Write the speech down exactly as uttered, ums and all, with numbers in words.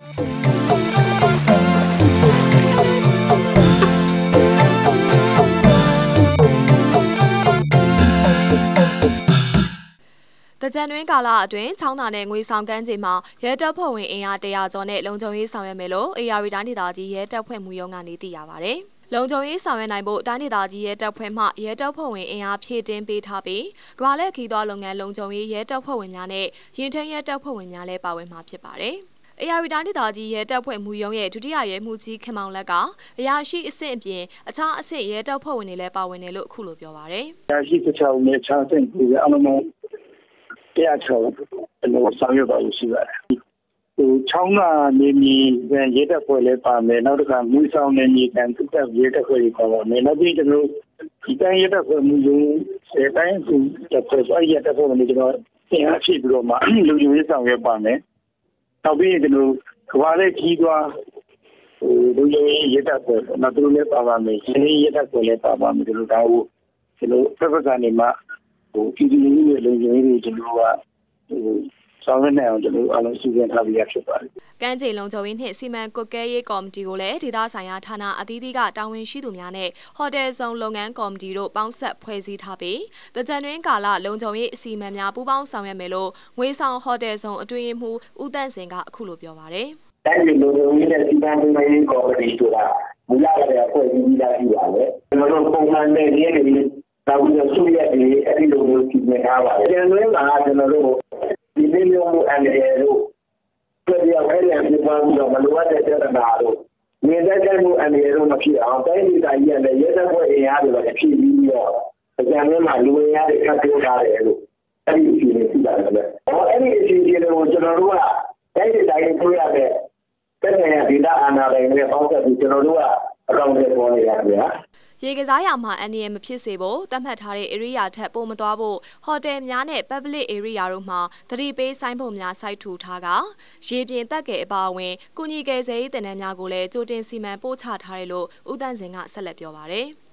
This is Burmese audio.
တကြံတွင်းကာလအတွင်းချောင်းသာနဲ့ငွေဆောင်ကမ်းခြေမှာရဲတပ်ဖွဲ့ဝင်အင်အားတရာကျော်နဲ့လုံခြုံရေးဆောင်ရွက်မယ်လို့အေယာရီတိုင်းဒေသကြီးရဲတပ်ဖွဲ့မှုရုံးကနေသိရပါဗျ။လုံခြုံရေးဆောင်ရွက်နိုင်ဖို့တိုင်းဒေသကြီးရဲတပ်ဖွဲ့မှရဲတပ်ဖွဲ့ဝင်အင်အားဖြည့်တင်းပေးထားပြီးကမ္ဘာလက်ခီးသွားလုပ်ငန်းလုံခြုံရေးရဲတပ်ဖွဲ့ဝင်များနဲ့ရင်ထမ်းရဲတပ်ဖွဲ့ဝင်များလည်းပါဝင်မှာဖြစ်ပါတယ်။အေယာရီတိုင်းဒေသကြီးရဲတပ်ဖွဲ့မှုရုံးရဲ့ဒုတိယရဲမှုကြီးခင်မောင်လက်ကအရာရှိအဆင့်အပြင်အခြားအဆင့်ရဲတပ်ဖွဲ့ဝင်တွေလည်းပါဝင်တယ်လို့အခုလိုပြောပါဗျ။အရာရှိတစ်ချောင်းနဲ့အခြားအဆင့်တွေအလုံးတရားချောင်းအလို့ဆောင်ရွက်ပါလို့ရှိပါတယ်။ဟိုချောင်းကနေမြေရဲတပ်ဖွဲ့လည်းပါမယ်နောက်တစ်ခါမူဆောင်နေမြေကန်သူတပ်ရဲတပ်ဖွဲ့တွေပါပါမယ်နောက်ပြီးကျွန်တော်ဒီတိုင်းရဲတပ်ဖွဲ့မှုရုံးအဲတိုင်းသူတပ်ဖွဲ့ဆိုရဲတပ်ဖွဲ့တွေကျွန်တော်သင်အားဖြည့်ပြီးတော့မှလူယူရေးဆောင်ရွက်ပါမယ်။နောက်ပြီးကျွန်တော်ကဘာလဲကြီးသွားဟိုလူယူရေးရဲတပ်ဖွဲ့နောက်သူလည်းပါပါမယ်။ဒီရဲတပ်ဖွဲ့လည်းပါပါမယ်ကျွန်တော်ဒါကိုကျွန်တော်ဖက်ဖက်ကနေမှဟိုပြည်သူလူထုရဲ့လုံခြုံရေးတွေကျွန်တော်ကဟိုဆောင်ရွက်နိုင်အောင်ကျွန်တော်အားလုံးစီစဉ်ထားပြီးရဖြစ်ပါတယ်။ကမ်းခြေလုံခြုံရေးနှင့်စီမံကွပ်ကဲရေးကော်မတီကိုလည်းဒေသဆိုင်ရာဌာနအသီးသီးကတာဝန်ရှိသူများနဲ့ဟိုတယ်ဆောင်လုပ်ငန်းကော်မတီတို့ပေါင်းဆက်ဖွဲ့စည်းထားပြီးတကြံတွင်းကာလလုံခြုံရေးအစီအမံများပူးပေါင်းဆောင်ရွက်မယ်လို့ငွေဆောင်ဟိုတယ်ဆောင်အတွင်းမှုဦးတန့်စင်ကအခုလိုပြောပါတယ်။တိုင်းပြည်လုံခြုံရေးနဲ့စီမံကွပ်ကဲရေးကော်မတီဆိုတာမူလကတည်းကဖွဲ့စည်းပြီးသားရှိပါတယ်။ကျွန်တော်တို့ပုံမှန်နဲ့ရင်းနေနောက်ပြီးတော့စုရက်တွေအဲ့ဒီလိုမျိုးပြင်ထားပါတယ်။ကျန်တွင်းမှာကျွန်တော်တို့ဒီလိုမျိုးအနေနဲ့တို့ပြည်ပြောင်းလဲပြန်ပြပါပြီးတော့မလိုအပ်တဲ့ပြဿနာတို့မြေသက်တဲ့မှုအနေနဲ့တော့မဖြစ်အောင်တိုင်းဒေသကြီးကလည်းရဲတပ်ဖွဲ့အင်အားတွေလည်းဖြည့်ပြီးတော့ကျန်တွင်းမှာလူအင်အားတွေခတ်တိုးထားတယ်လို့အဲ့ဒီအစီအစဉ်ရှိပါတယ်ဗျ။ဟောအဲ့ဒီအစီအစဉ်တွေကိုကျွန်တော်တို့ကတိုင်းဒေသကြီးတွေ့ရတဲ့တဲ့နေရာဒေသအာဏာပိုင်တွေပေါင်းဆက်ပြီးကျွန်တော်တို့ကအကောင့်တွေပေါ်နေရတယ်ဗျာရေကစားရာမှာအန်ဒီရမဖြစ်စေဖို့သတ်မှတ်ထားတဲ့ area ထက်ပိုမသွားဖို့ဟိုတယ်များနဲ့ public area တို့မှာသတိပေးဆိုင်ပုံများစိုက်ထူထားကရေပြင်တက်ကဲအပါအဝင်ကုညီကယ်ဆယ်ရေးတင်နန်းများကိုလည်းကြိုတင်စီမံပို့ချထားတယ်လို့ဦးတန့်စင်ကဆက်လက်ပြောပါတယ်။